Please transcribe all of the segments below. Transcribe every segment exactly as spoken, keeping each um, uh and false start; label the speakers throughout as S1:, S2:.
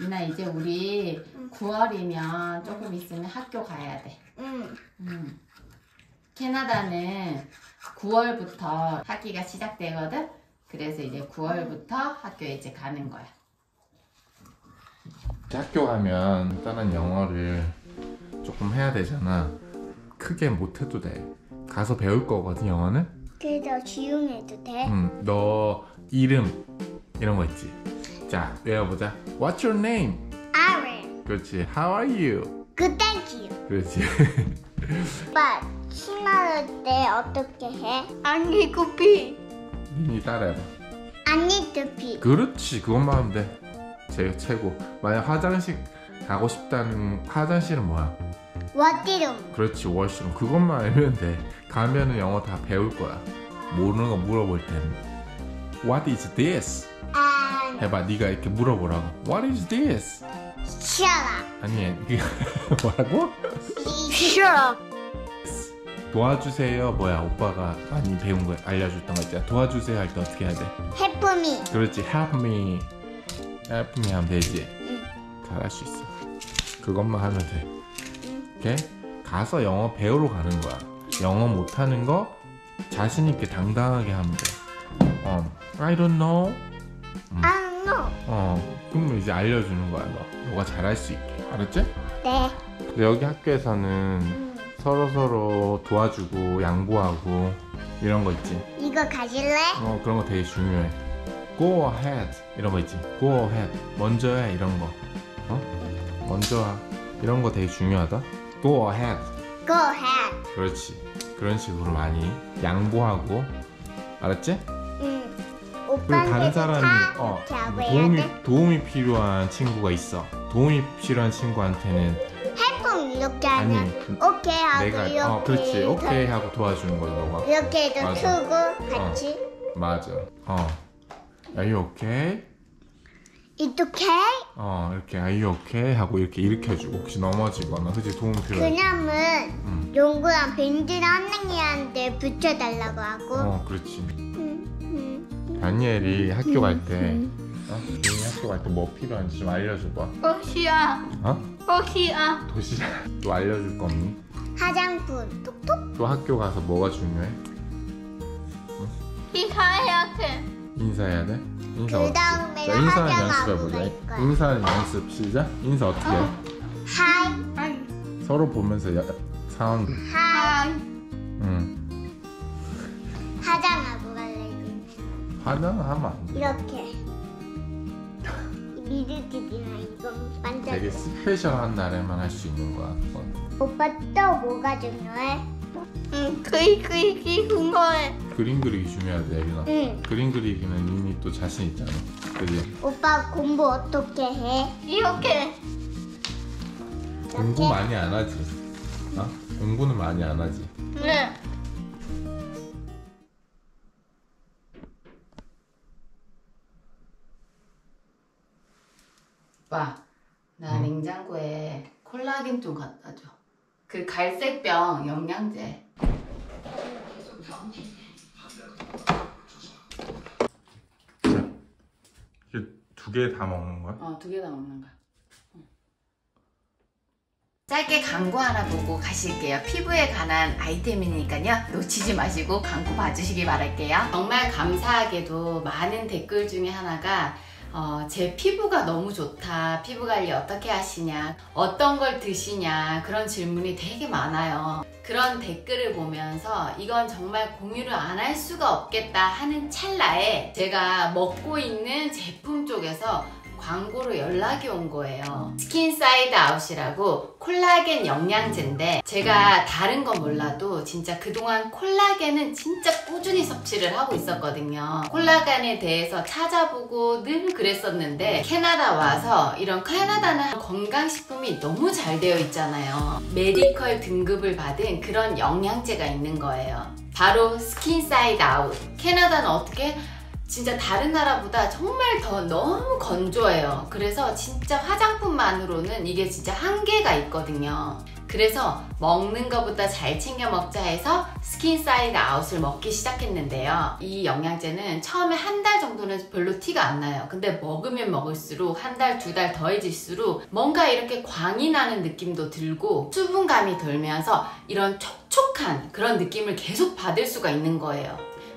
S1: 이나 이제 우리 응. 구월이면 조금 있으면 학교 가야 돼.
S2: 응.
S1: 응. 캐나다는 구월부터 학기가 시작되거든? 그래서 이제 구월부터 학교에 이제 가는 거야.
S3: 학교 가면 일단은 영어를 조금 해야 되잖아. 크게 못해도 돼. 가서 배울 거거든, 영어는?
S2: 그래서 조용해도 돼?
S3: 응, 너 이름 이런 거 있지? 자, 외워보자. What's your name?
S2: Aaron.
S3: 그렇지. How are you?
S2: Good, thank you.
S3: 그렇지.
S2: 오빠, 신나를 때 어떻게 해? I need to pee.
S3: 니 따라해봐.
S2: I need to pee.
S3: 그렇지, 그것만 하면 돼. 제일 최고. 만약 화장실 가고 싶다는 화장실은 뭐야?
S2: 워시룸.
S3: 그렇지, 워시룸. 그것만 알면 돼. 가면은 영어 다 배울 거야. 모르는 거 물어볼 때는 What is this?
S2: And
S3: 해봐. 네가 이렇게 물어보라고. What is this?
S2: shut up.
S3: 아니, 이게 뭐라고?
S2: Shut up.
S3: 도와주세요. 뭐야, 오빠가 많이 배운 거 알려줬던 거 있잖아. 도와주세요 할 때 어떻게 해야 돼?
S2: Help me.
S3: 그렇지. Help me. Help me 하면 되지.
S2: 응.
S3: 잘할 수 있어. 그것만 하면 돼. 오케이? 가서 영어 배우러 가는 거야. 영어 못하는 거 자신 있게 당당하게 하면 돼. 어, I don't know. 음.
S2: I don't know.
S3: 어, 그러면 이제 알려주는 거야. 너, 너가 잘할 수 있게. 알았지?
S2: 네.
S3: 근데 여기 학교에서는
S2: 음.
S3: 서로 서로 도와주고 양보하고 이런 거 있지.
S2: 이거 가질래?
S3: 어, 그런 거 되게 중요해. Go ahead 이런 거 있지. Go ahead. 먼저 해 이런 거. 어? 먼저 하. 이런 거 되게 중요하다. Go ahead.
S2: Go ahead.
S3: 그렇지. 그런 식으로 많이 양보하고. 알았지?
S2: 응.
S3: 그리고
S2: 오빠한테도
S3: 다른 사람이
S2: 다
S3: 어,
S2: 이렇게 하고 해야
S3: 도움이
S2: 돼?
S3: 도움이 필요한 친구가 있어. 도움이 필요한 친구한테는
S2: 해품 이렇게
S3: 아니
S2: 하면 오케이 하고
S3: 내가
S2: 이렇게
S3: 어 그렇지
S2: 더-
S3: 오케이 하고 도와주는 거야 너가.
S2: 이렇게 해도
S3: 맞아.
S2: 투고 같이
S3: 맞아. 어. Are you okay?
S2: It's okay?
S3: 어 이렇게 Are you okay? 하고 이렇게 일으켜주고 혹시 넘어지거나 그치 도움 필요해.
S2: 그냥은
S3: 응.
S2: 용구랑 벤지랑 한랭이한테 붙여달라고 하고
S3: 어 그렇지.
S2: 음, 음.
S3: 다니엘이 학교 갈 때 어? 다니엘이 학교 갈 때 뭐 필요한지 좀 알려줘봐.
S1: 혹시야.
S3: 어?
S1: 혹시야.
S3: 도시락 또 알려줄 거 없니?
S2: 화장품 톡톡
S3: 또 학교 가서 뭐가 중요해?
S1: 인사해야 돼.
S3: 인사해야 돼? 인사
S2: 그
S3: 어떻게?
S2: 다음에
S3: 자, 인사는
S2: 화장하고
S3: 연습해보자.
S2: 갈 거야.
S3: 인사는 연습 시작. 인사 어떻게 해?
S2: 하이
S3: 서로 보면서 야, 상황도.
S2: 하이
S3: 응.
S2: 화장하고 갈래
S3: 화장을 하면 안 돼.
S2: 이렇게 미드티비나 이건 반짝
S3: 되게 스페셜한 날에만 할 수 있는 거야. 그건.
S2: 오빠 또 뭐가 중요해?
S1: 응, 그이 그이 궁금해.
S3: 그림 그리기 중요하대, 예린아.
S2: 응
S3: 그림 그리기는 이미 또 자신 있잖아. 그지?
S2: 오빠 공부 어떻게 해?
S1: 이렇게.
S3: 공부 많이 안 하지. 어? 공부는 많이 안 하지.
S1: 네. 오빠, 나
S3: 응?
S1: 냉장고에 콜라겐 좀 갖다 줘. 그 갈색병 영양제.
S3: 두 개 다 먹는 거야?
S1: 어, 두 개 다 먹는 거야. 응. 짧게 광고 하나 보고 가실게요. 피부에 관한 아이템이니까요. 놓치지 마시고 광고 봐주시기 바랄게요. 정말 감사하게도 많은 댓글 중에 하나가 어, 제 피부가 너무 좋다. 피부 관리 어떻게 하시냐. 어떤 걸 드시냐. 그런 질문이 되게 많아요. 그런 댓글을 보면서 이건 정말 공유를 안 할 수가 없겠다 하는 찰나에 제가 먹고 있는 제품 쪽에서 광고로 연락이 온 거예요. 스킨사이드 아웃이라고 콜라겐 영양제인데 제가 다른 건 몰라도 진짜 그동안 콜라겐은 진짜 꾸준히 섭취를 하고 있었거든요. 콜라겐에 대해서 찾아보고 늘 그랬었는데 캐나다 와서 이런 캐나다는 건강식품이 너무 잘 되어 있잖아요. 메디컬 등급을 받은 그런 영양제가 있는 거예요. 바로 스킨사이드 아웃. 캐나다는 어떻게? 진짜 다른 나라보다 정말 더 너무 건조해요. 그래서 진짜 화장품만으로는 이게 진짜 한계가 있거든요. 그래서 먹는 것보다 잘 챙겨 먹자 해서 스킨 사이드 아웃을 먹기 시작했는데요. 이 영양제는 처음에 한 달 정도는 별로 티가 안 나요. 근데 먹으면 먹을수록 한 달, 두 달 더해질수록 뭔가 이렇게 광이 나는 느낌도 들고 수분감이 돌면서 이런 촉촉한 그런 느낌을 계속 받을 수가 있는 거예요.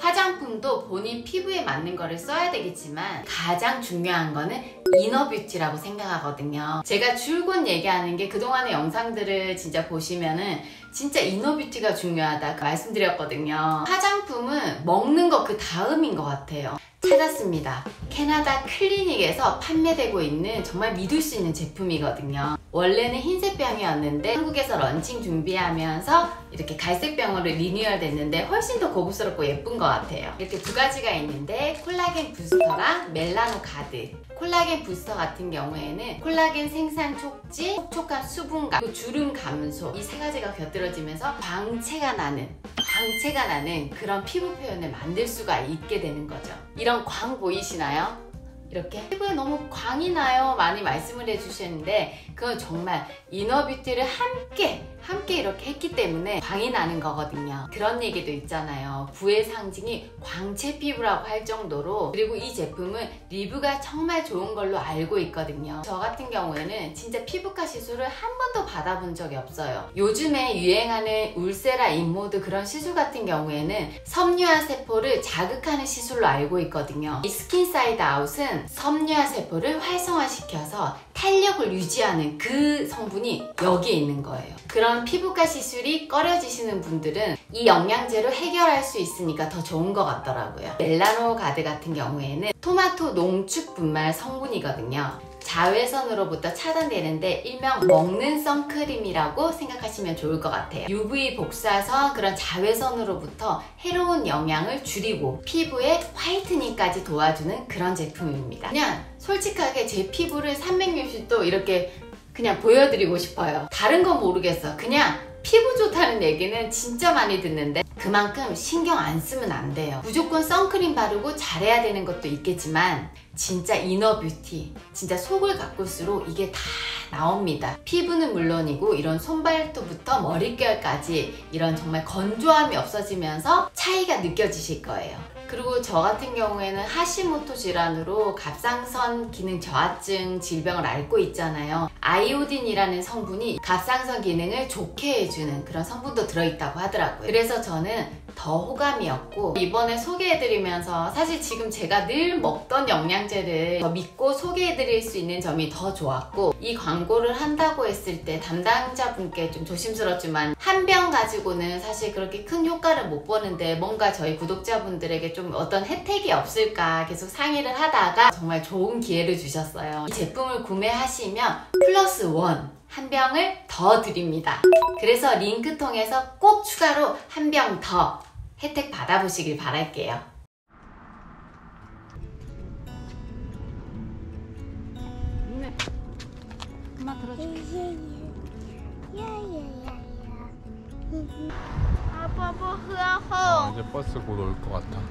S1: 화장품도 본인 피부에 맞는 거를 써야 되겠지만 가장 중요한 거는 이너뷰티라고 생각하거든요. 제가 줄곧 얘기하는 게 그동안의 영상들을 진짜 보시면은 진짜 이너뷰티가 중요하다 말씀드렸거든요. 화장품은 먹는 거 그 다음인 것 같아요. 찾았습니다. 캐나다 클리닉에서 판매되고 있는 정말 믿을 수 있는 제품이거든요. 원래는 흰색 병이었는데 한국에서 런칭 준비하면서 이렇게 갈색 병으로 리뉴얼 됐는데 훨씬 더 고급스럽고 예쁜 것 같아요. 이렇게 두 가지가 있는데 콜라겐 부스터랑 멜라노 가드. 콜라겐 부스터 같은 경우에는 콜라겐 생산 촉진, 촉촉한 수분감, 그리고 주름 감소 이 세 가지가 곁들여지면서 광채가 나는 광채가 나는 그런 피부 표현을 만들 수가 있게 되는 거죠. 이런 광 보이시나요? 이렇게 피부에 너무 광이 나요 많이 말씀을 해주셨는데 그건 정말 이너뷰티를 함께 함께 이렇게 했기 때문에 광이 나는 거거든요. 그런 얘기도 있잖아요. 부의 상징이 광채 피부라고 할 정도로. 그리고 이 제품은 리뷰가 정말 좋은 걸로 알고 있거든요. 저 같은 경우에는 진짜 피부과 시술을 한 번도 받아본 적이 없어요. 요즘에 유행하는 울세라 인모드 그런 시술 같은 경우에는 섬유화 세포를 자극하는 시술로 알고 있거든요. 이 스킨 사이드 아웃은 섬유화 세포를 활성화시켜서 탄력을 유지하는 그 성분이 여기에 있는 거예요. 그런 피부과 시술이 꺼려지시는 분들은 이 영양제로 해결할 수 있으니까 더 좋은 것 같더라고요. 멜라노 가드 같은 경우에는 토마토 농축 분말 성분이거든요. 자외선으로부터 차단되는데 일명 먹는 선크림이라고 생각하시면 좋을 것 같아요. 유브이 복사선 그런 자외선으로부터 해로운 영향을 줄이고 피부의 화이트닝까지 도와주는 그런 제품입니다. 그냥 솔직하게 제 피부를 삼백육십 도 이렇게 그냥 보여드리고 싶어요. 다른 건 모르겠어. 그냥 피부 좋다는 얘기는 진짜 많이 듣는데 그만큼 신경 안 쓰면 안 돼요. 무조건 선크림 바르고 잘해야 되는 것도 있겠지만 진짜 이너뷰티, 진짜 속을 가꿀수록 이게 다 나옵니다. 피부는 물론이고 이런 손발톱부터 머릿결까지 이런 정말 건조함이 없어지면서 차이가 느껴지실 거예요. 그리고 저 같은 경우에는 하시모토 질환으로 갑상선 기능 저하증 질병을 앓고 있잖아요. 아이오딘이라는 성분이 갑상선 기능을 좋게 해주는 그런 성분도 들어있다고 하더라고요. 그래서 저는 더 호감이었고 이번에 소개해드리면서 사실 지금 제가 늘 먹던 영양제를 더 믿고 소개해드릴 수 있는 점이 더 좋았고 이 광고를 한다고 했을 때 담당자분께 좀 조심스럽지만 한 병 가지고는 사실 그렇게 큰 효과를 못 보는데 뭔가 저희 구독자분들에게 좀 어떤 혜택이 없을까 계속 상의를 하다가 정말 좋은 기회를 주셨어요. 이 제품을 구매하시면 플러스 원 한 병을 더 드립니다. 그래서 링크 통해서 꼭 추가로 한 병 더 혜택 받아보시길 바랄게요. 엄마 들어줄게.
S2: 아빠 흐아호.
S3: 어, 이제 버스 곧 올 것 같아.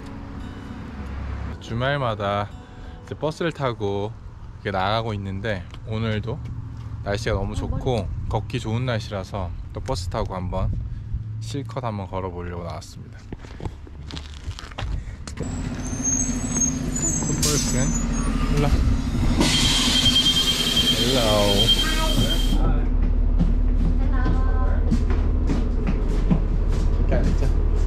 S3: 주말마다 이제 버스를 타고 이렇게 나가고 있는데 오늘도 날씨가 너무 좋고 걷기 좋은 날씨라서 또 버스 타고 한번 실컷 한번 걸어보려고 나왔습니다. 풋볼스는 일로 일로 이렇게 앉자.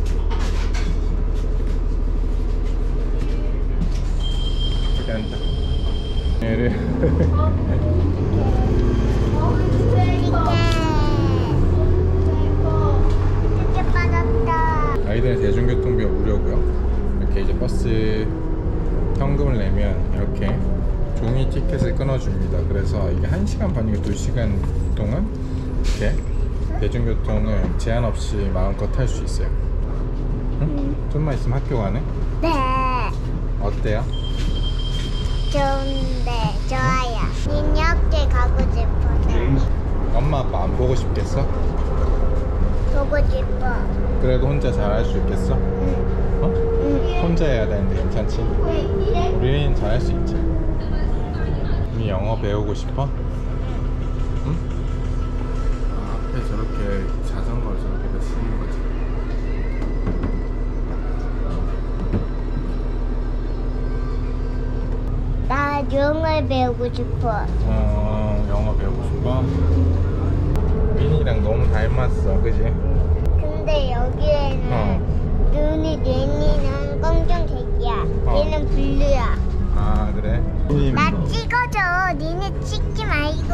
S3: 이렇게 앉자. 얘를 아이들은 대중교통비가 무료고요. 이렇게 이제 버스 현금을 내면 이렇게 종이 티켓을 끊어줍니다. 그래서 이게 한 시간 반이고 두 시간 동안 이렇게 대중교통을 제한 없이 마음껏 탈 수 있어요. 응? 좀만 있으면 학교 가네?
S2: 네.
S3: 어때요?
S2: 좋은데 좋아요. 민혁대 가고 싶어서.
S3: 엄마 아빠 안 보고 싶겠어?
S2: 보고 싶어.
S3: 그래도 혼자 잘 할 수 있겠어?
S2: 응.
S3: 어?
S2: 응.
S3: 혼자 해야 되는데 괜찮지? 우리는 잘할 수 있지. 우리 영어 배우고 싶어? 응? 아, 앞에 저렇게 자전거를 저렇게 다 쓰는 거지.
S2: 나 영어 배우고 싶어.
S3: 어, 영어 배우고 싶어? 민이랑 너무 닮았어, 그지?
S2: 근데 여기에는
S3: 어.
S2: 눈이 얘는 검정색이야.
S3: 어.
S2: 얘는 블루야.
S3: 아, 그래? 민이
S2: 나 찍어줘. 니네 찍지 말고.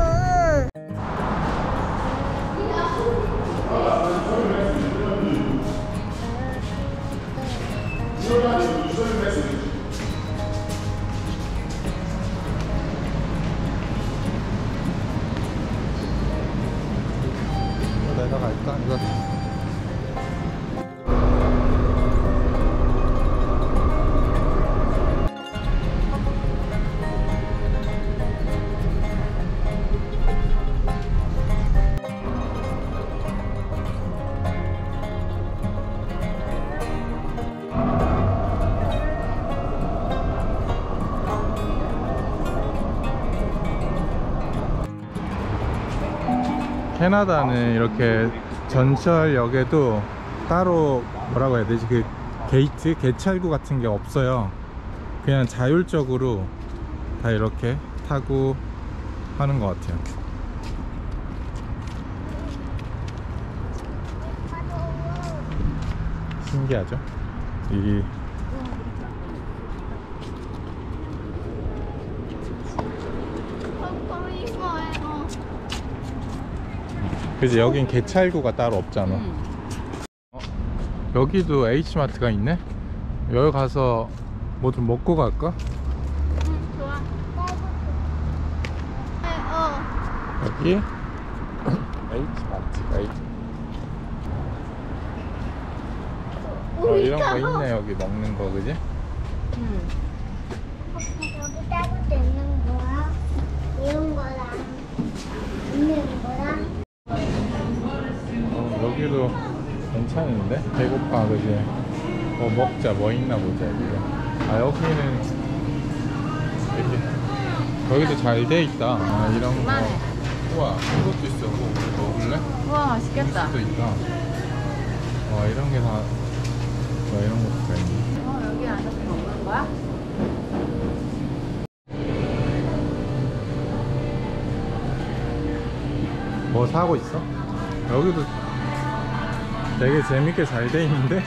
S3: 내려갈까? 이거 캐나다는 이렇게 전철역에도 따로 뭐라고 해야 되지? 그 게이트? 개찰구 같은 게 없어요. 그냥 자율적으로 다 이렇게 타고 하는 것 같아요. 신기하죠? 이 그치, 여긴 개찰구가 따로 없잖아.
S1: 응.
S3: 어, 여기도 H마트가 있네? 여기 가서 뭐 좀 먹고 갈까?
S1: 응, 좋아. 어.
S3: 여기 H마트. H. 어, 이런 거 있네. 여기 먹는 거, 그지?
S1: 응.
S2: 여기 따로 있는 거야? 이런 거랑 있는 거랑?
S3: 어, 여기도 괜찮은데? 배고파, 그지? 뭐 먹자, 뭐 있나 보자, 여기. 아, 여기는 여기, 여기도 잘 돼 있다. 아, 이런 거.
S1: 그만해.
S3: 우와, 이것도 있어. 뭐 먹을래?
S1: 우와, 맛있겠다.
S3: 도 있다. 와, 이런 게 다. 와, 이런 것도 다 있네.
S1: 어, 여기 앉아서 먹는 거야?
S3: 뭐 사고 있어? 여기도 되게 재밌게 잘 돼 있는데?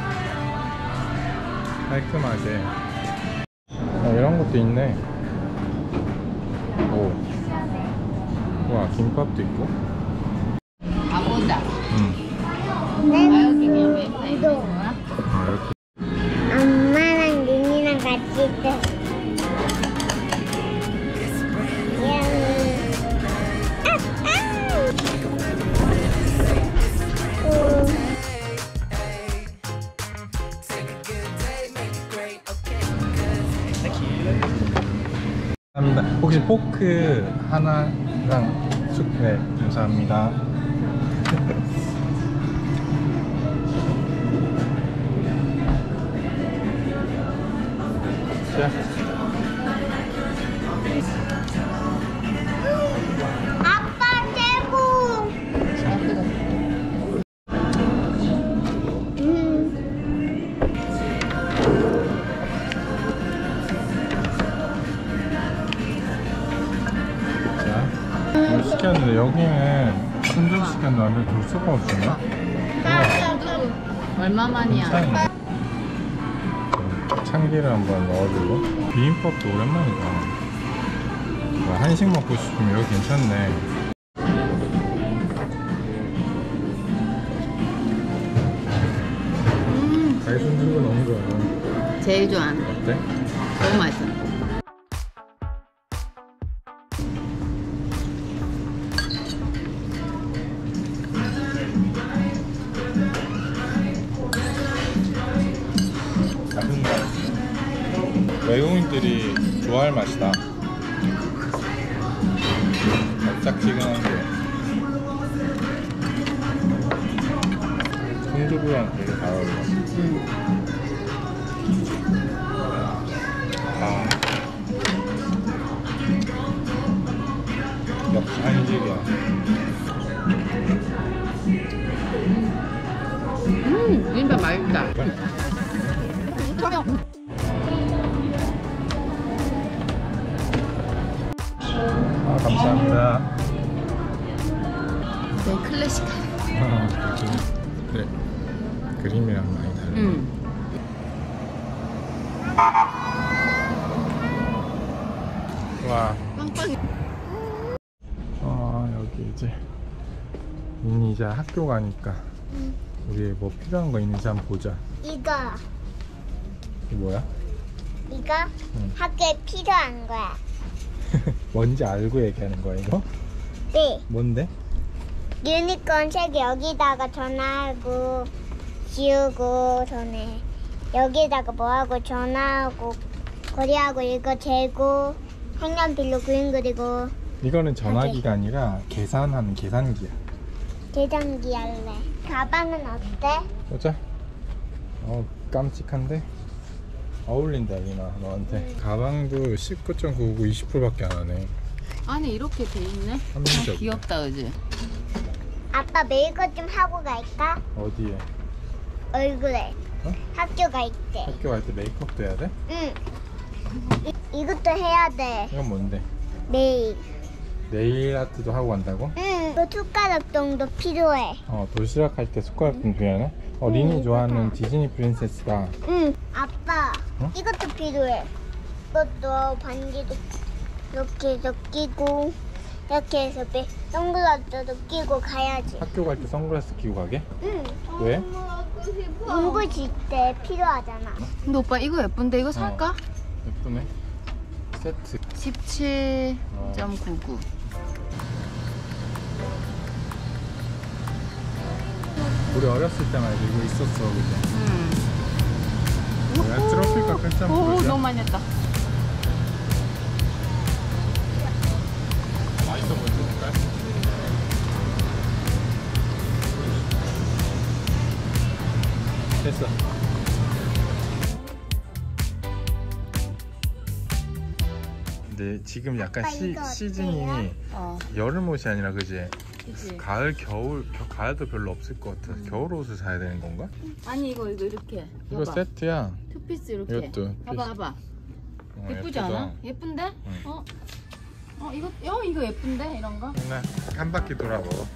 S3: 깔끔하게. 어, 이런 것도 있네. 오. 우와, 김밥도 있고.
S1: 안 본다.
S3: 응.
S2: 네.
S1: 아, 여기 그냥 왜 있는 거야?
S3: 아, 이렇게.
S2: 엄마랑 윤이랑 같이 있대.
S3: 감사합니다. 혹시 포크 하나랑 쑥, 네, 감사합니다. 자.
S2: 아빠 최고. 음.
S3: 자, 이거 시켰는데 여기는 순정 시켰는데 줄 수가 없네.
S1: 얼마만이야?
S3: 괜찮네. 참기름 한번 넣어주고. 비빔밥도 오랜만이다. 와, 한식 먹고 싶으면 여기 괜찮네.
S1: 음,
S3: 잘 손질은 거 너무 좋아.
S1: 제일 좋아하는 거.
S3: 어때?
S1: 너무 맛있어.
S3: 외국인들이 좋아할 맛이다. 달짝지근한 게 손두부랑 되게 잘 어울려.
S1: 음.
S3: 아. 역시 한식이야.
S1: 음, 비빔밥 맛있다.
S3: 아, 감사합니다.
S1: 되게 클래식하네.
S3: 그래. 그림이랑 많이 다르네.
S1: 음.
S3: 와.
S1: 빵빵이.
S3: 아, 여기 이제 민이 이제 학교 가니까 우리 뭐 필요한 거 있는지 한번 보자.
S2: 이거
S3: 이게 뭐야?
S2: 이거
S3: 응.
S2: 학교에 필요한 거야.
S3: 뭔지 알고 얘기하는 거야 이거?
S2: 네.
S3: 뭔데?
S2: 유니콘 책 여기다가 전화하고 지우고 전에 여기다가 뭐하고 전화하고 거리하고 이거 재고 색연필로 그림 그리고
S3: 이거는 전화기가 아니라 계산하는 계산기야.
S2: 계산기 할래. 가방은 어때?
S3: 보자. 어, 깜찍한데? 어울린다 리나 너한테. 가방도 십구 점 구구 이십 퍼센트밖에 안 하네.
S1: 안에 이렇게 돼 있네.
S3: 합리적.
S1: 아, 귀엽다, 그지?
S2: 아빠 메이크업 좀 하고 갈까?
S3: 어디에?
S2: 얼굴에.
S3: 어?
S2: 학교 갈 때.
S3: 학교 갈 때 메이크업도 해야 돼?
S2: 응. 이, 이것도 해야 돼.
S3: 이건 뭔데?
S2: 내일.
S3: 네일 아트도 하고 간다고?
S2: 응. 또 숟가락 정도 필요해.
S3: 어, 도시락 할 때 숟가락 좀 줘야 해? 어, 린이 좋아하는 디즈니 프린세스다.
S2: 응. 아빠.
S3: 어?
S2: 이것도 필요해. 이것도 반지도 이렇게 해서 끼고 이렇게 해서 매- 선글라스도 끼고 가야지.
S3: 학교 갈 때 선글라스 끼고 가게?
S2: 응.
S3: 왜?
S2: 공부 질 때 필요하잖아.
S1: 근데 오빠 이거 예쁜데 이거 살까?
S3: 예쁘네. 세트.
S1: 십칠 점 구구.
S3: 우리 어렸을 때만 해도 이거 있었어, 그죠?
S1: 음.
S3: 뭐야? 트러플과 끈참
S1: 오,
S3: 보자.
S1: 너무 많이 했다.
S3: 맛있어 보이는 색깔? 됐어. 근데 지금 약간
S2: 아빠,
S3: 시,
S2: 이거 어때요?
S3: 시즌이
S1: 어,
S3: 여름 옷이 아니라 그지?
S1: 그치.
S3: 가을, 겨울, 겨, 가을도 별로 없을 것 같아. 겨울 옷을 사야 되는 건가?
S1: 아니 이거 이거 이렇게.
S3: 이거
S1: 봐봐.
S3: 세트야.
S1: 투피스 이렇게.
S3: 이것도
S1: 봐봐, 봐봐.
S3: 어,
S1: 예쁘지
S3: 예쁘다.
S1: 않아? 예쁜데?
S3: 응.
S1: 어? 어 이거 어 이거 예쁜데 이런 거?
S3: 누나 한 바퀴 돌아보고.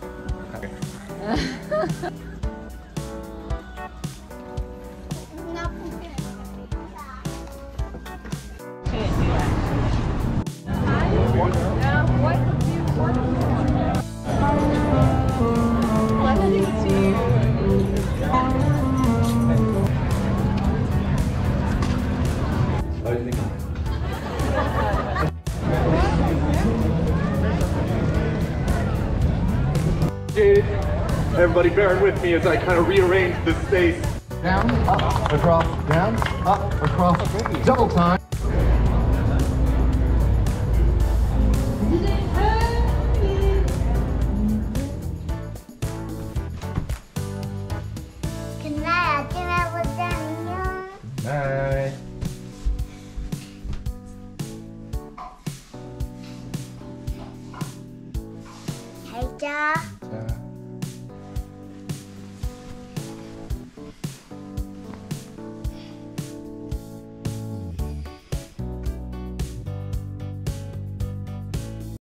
S4: Everybody bearing with me as I kind of rearrange the space.
S5: Down, up, across, down, up, across, double time.
S2: 그날 아침에 보자. 안녕.
S3: 바이.
S2: 잘 자.